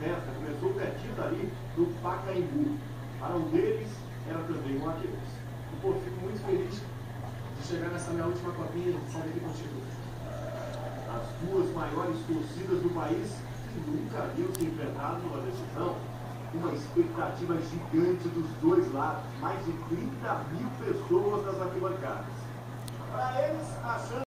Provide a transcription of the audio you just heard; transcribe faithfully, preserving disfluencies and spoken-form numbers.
festa começou pertinho dali do Pacaembu. Para um deles, era também um adeus. E, pô, fico muito feliz de chegar nessa minha última copinha de Série aqui contigo. As duas maiores torcidas do país que nunca haviam se enfrentado numa decisão. Uma expectativa gigante dos dois lados. Mais de trinta mil pessoas nas arquibancadas. Para eles, a chance